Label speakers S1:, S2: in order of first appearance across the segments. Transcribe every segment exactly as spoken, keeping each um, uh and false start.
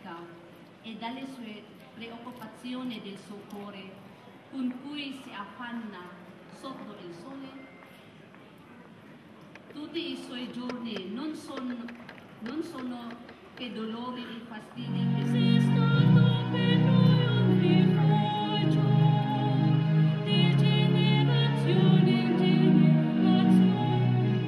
S1: fatica e dalle sue preoccupazioni del suo cuore, con cui si affanna sotto il sole? Tutti i suoi giorni non sono, non sono che dolori e fastidi che esistono per noi un rifugio di generazione in generazione.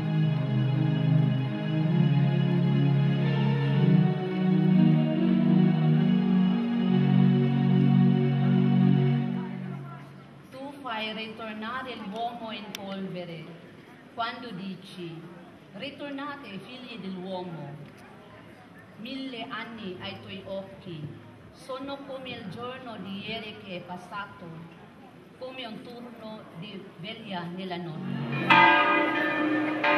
S1: Tu fai ritornare l'uomo in polvere quando dici: ritornate figli dell'uomo. Mille anni ai tuoi occhi sono come il giorno di ieri che è passato, come un turno di veglia nella notte.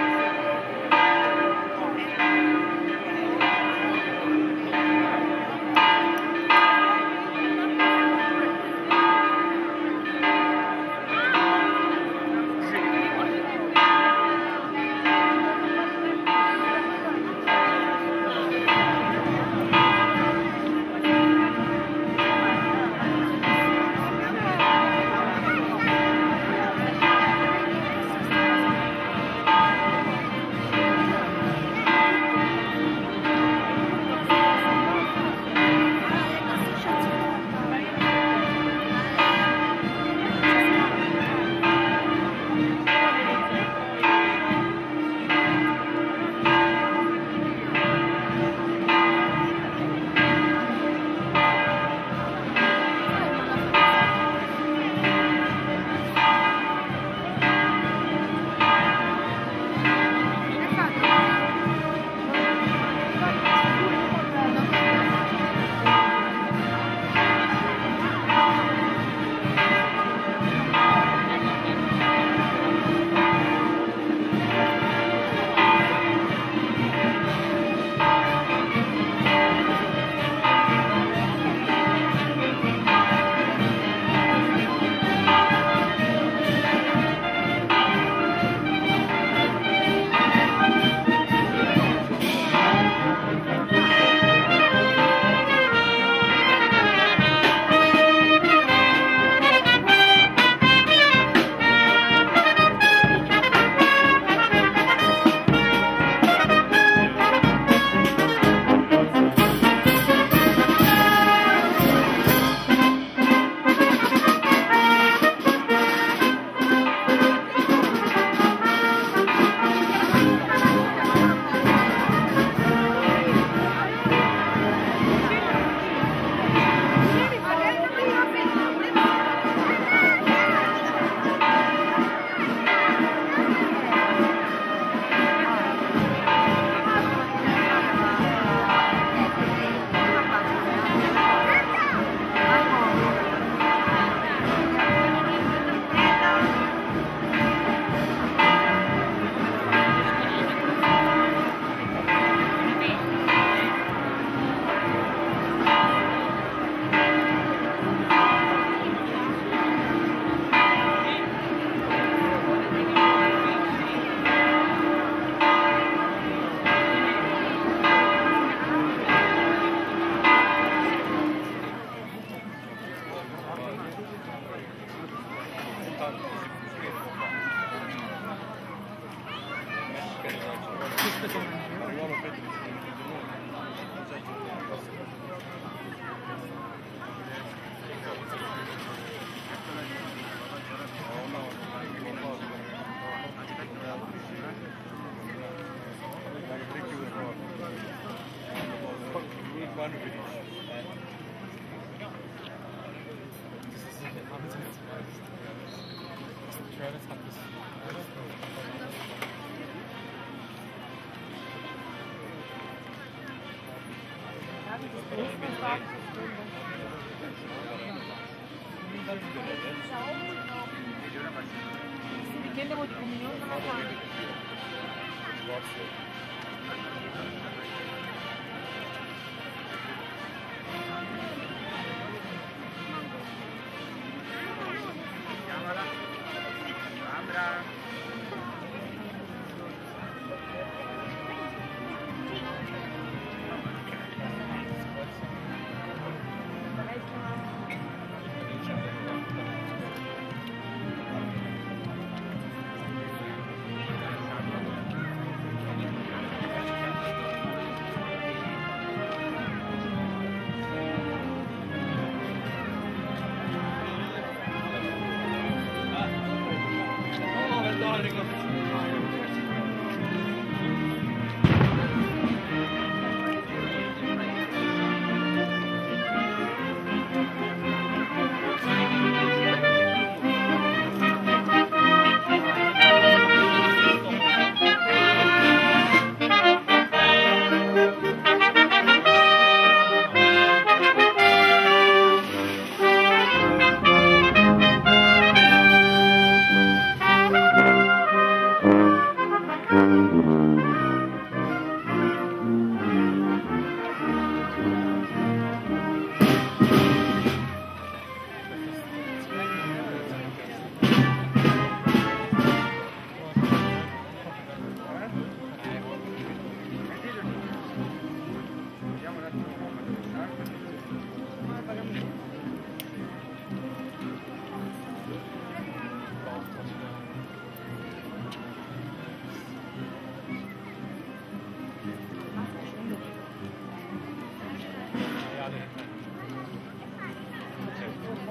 S2: Chiediamo di comunione, non lo fanno.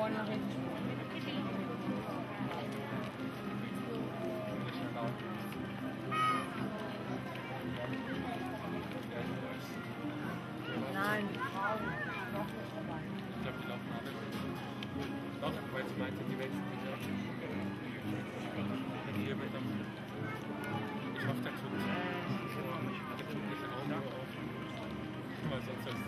S2: Nein.
S3: Ich glaube, die laufen alle. Doch, weil sie meinte, die wechseln wieder. Hier mit dem. Ich hoffe, der tut nicht. Der tut nicht ein Auge auf. Weil sonst ist es.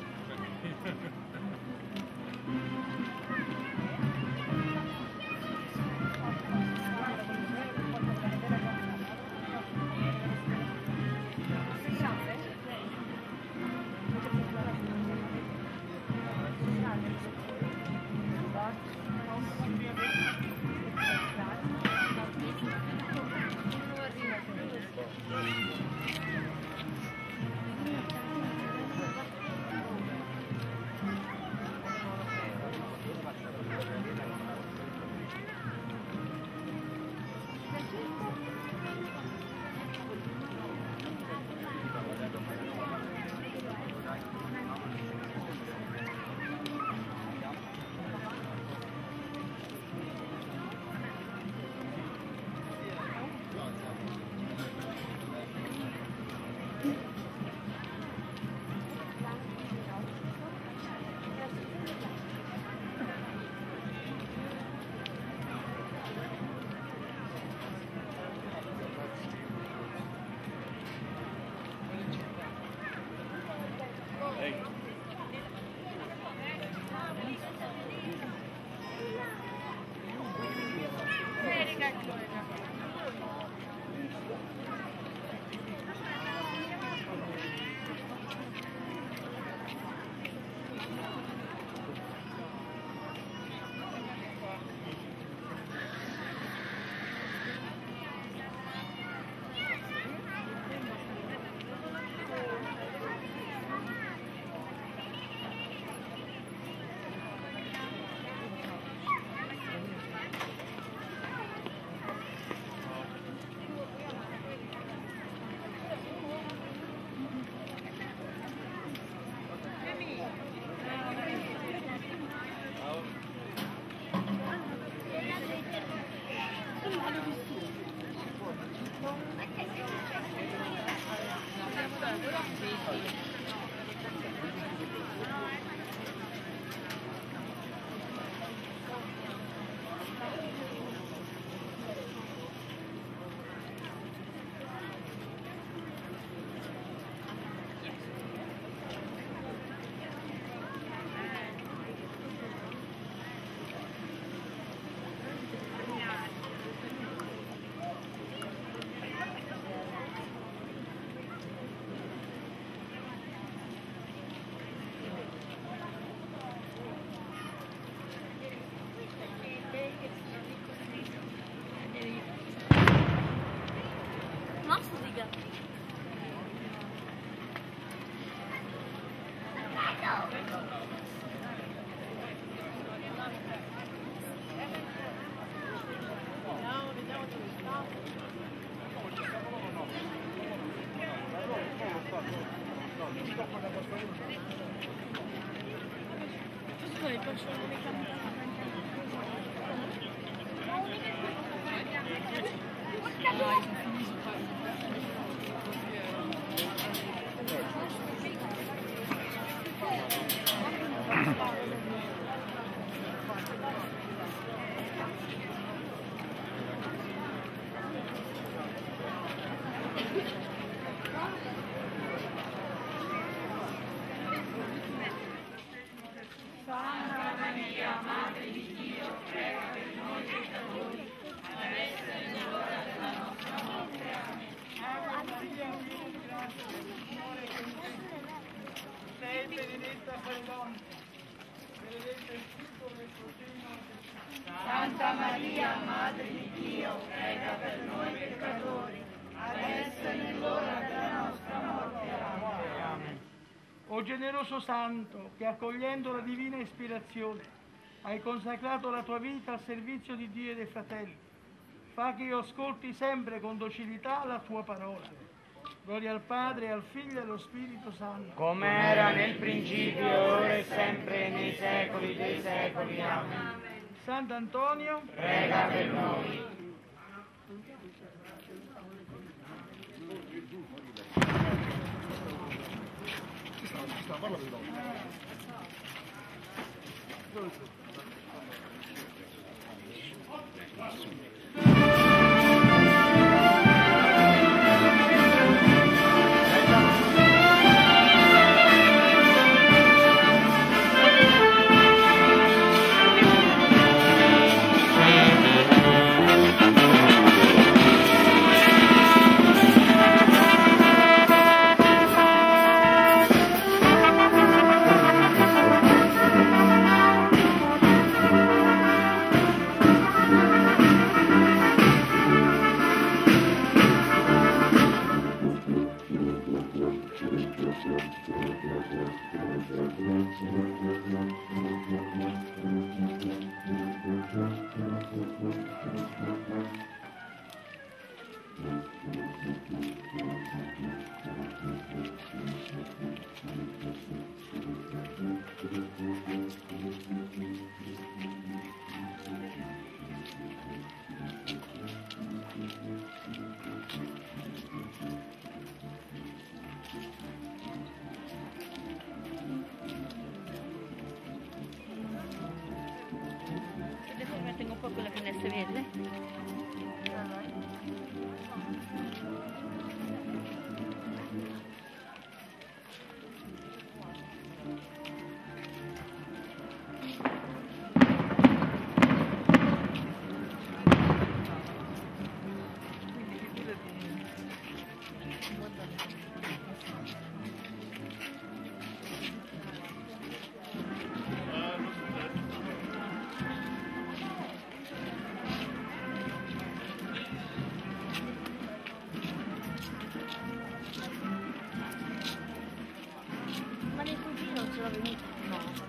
S4: Santa Maria, Madre di Dio, prega per noi peccatori, adesso è nell'ora della nostra morte. Amen.
S5: O generoso Santo, che accogliendo la divina ispirazione hai consacrato la tua vita al servizio di Dio e dei fratelli, fa che io ascolti sempre con docilità la tua parola. Gloria al Padre, al Figlio e allo Spirito Santo.
S2: Come era nel principio, ora e sempre, nei secoli dei secoli. Amen.
S5: Sant'Antonio,
S4: prega per noi.
S1: Tengo un po' quella che ne si vede.
S6: Ma nel cugino non ce l'ho venuto? No.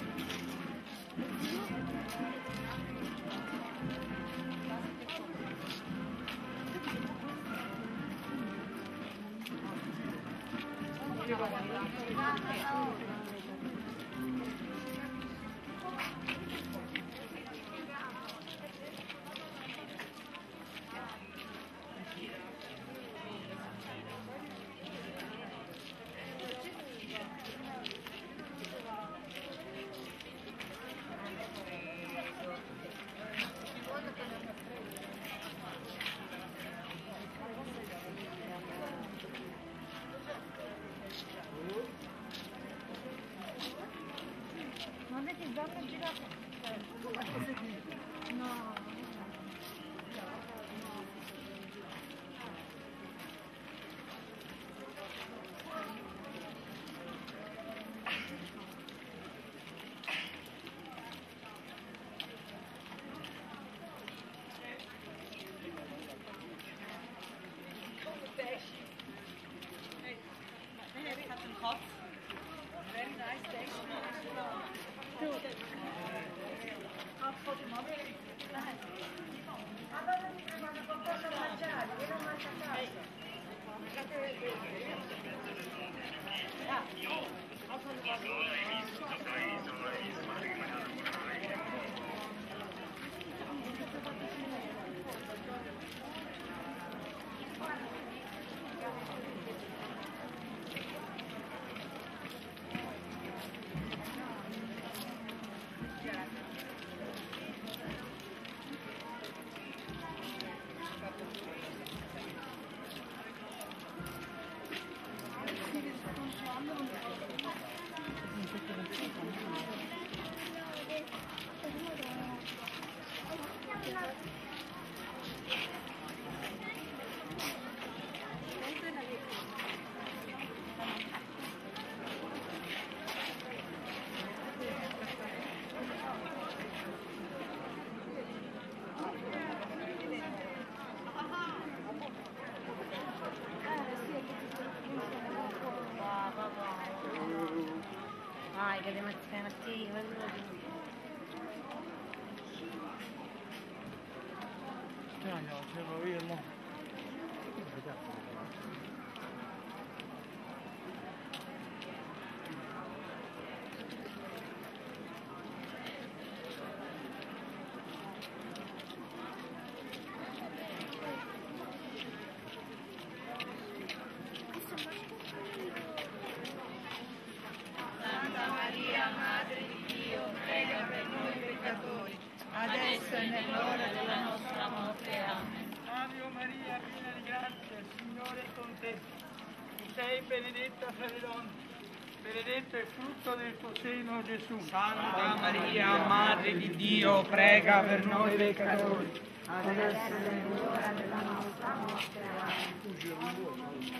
S6: Ma avete già girato? No. Dai, che devo mattina mattina,
S5: No, no, ce l'ho io, no.
S4: adesso e nell'ora della nostra morte. Amen.
S5: Ave Maria, piena di grazia, il Signore è con te. Tu sei benedetta fra le donne, benedetto è il frutto del tuo seno, Gesù.
S2: Santa Maria, Madre di Dio, prega per noi peccatori,
S4: Adesso è nell'ora della nostra morte. Amen.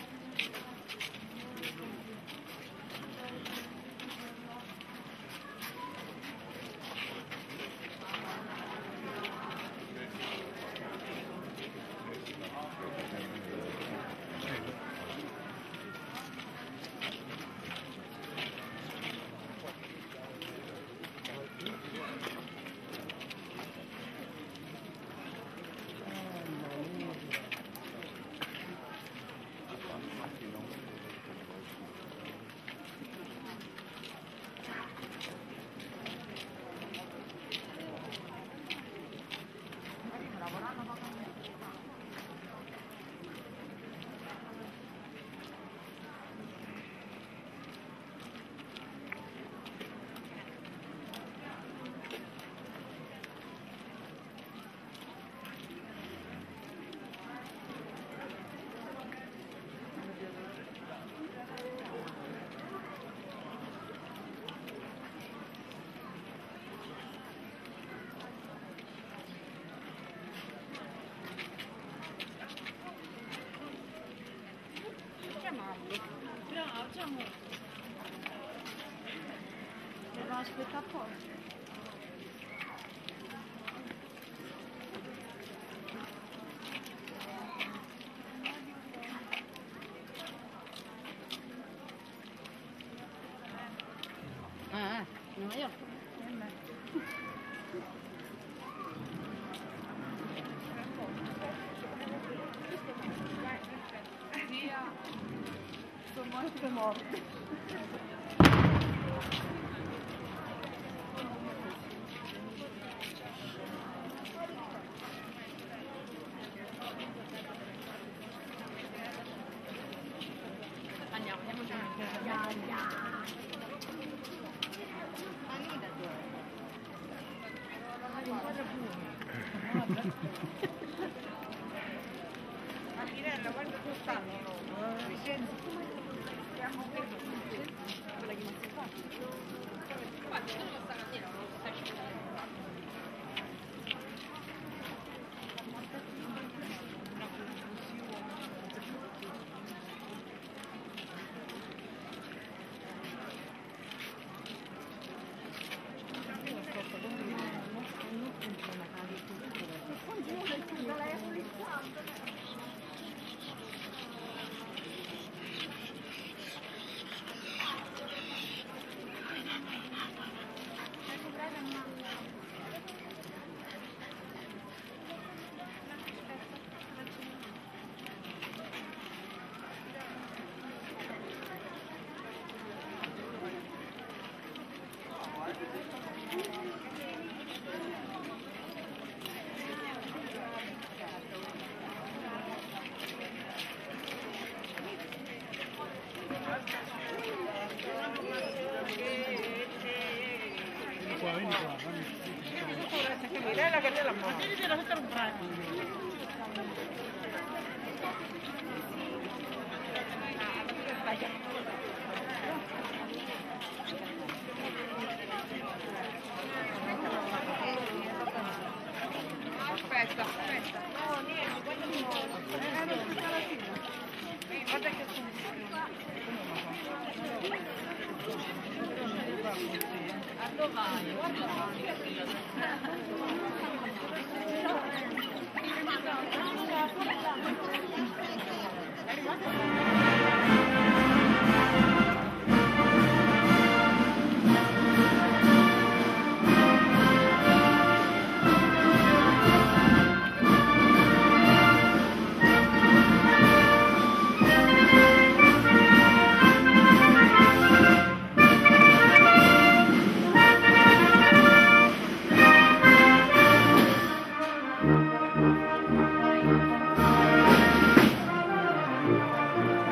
S6: Bravo, facciamo. Devo aspettare poi.
S1: Ah, no, io.
S6: Sono morte morte.
S1: Andiamo, andiamo giù.
S6: Ma Mirella, guarda dove stanno loro. Vincenzo, stiamo qui. Quella che non si fa. Guarda, tu non stanno a dire, non stai scendendo.
S2: Mirella che te la mano. Aspetta, aspetta. No, niente, guarda un po'. Guarda che sono.
S1: A dove vai? Guarda
S4: Amen.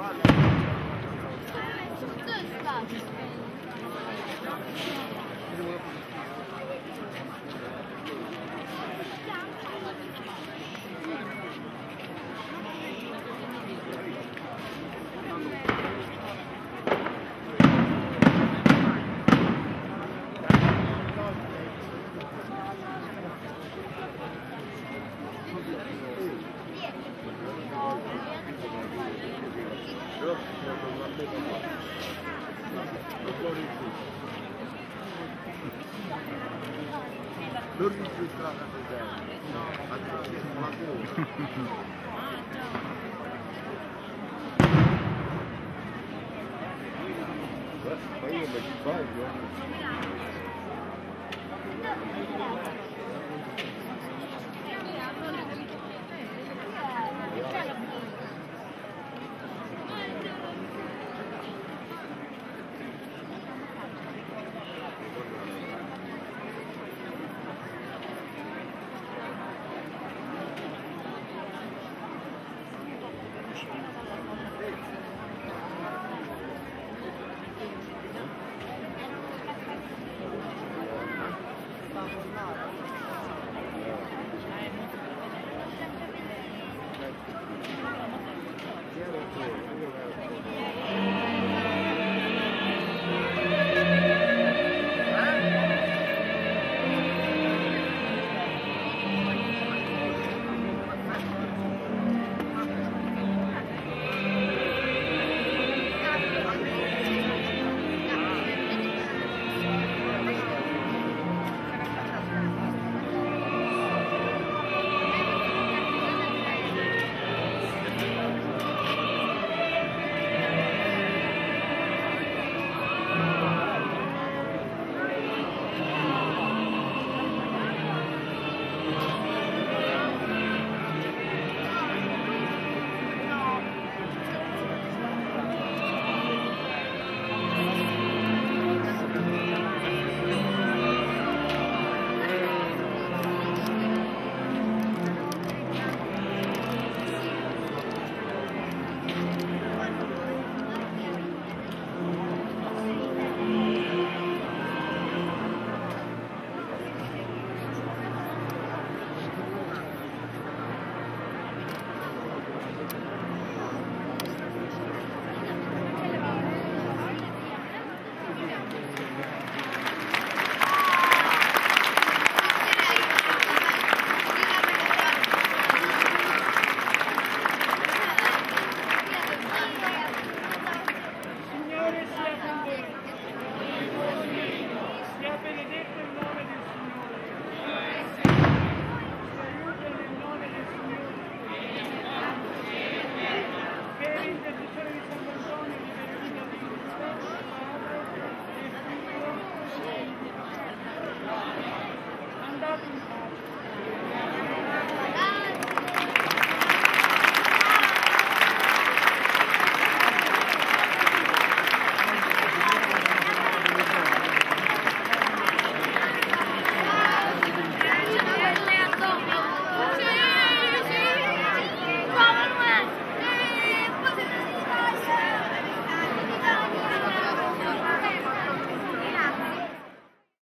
S3: Thank you.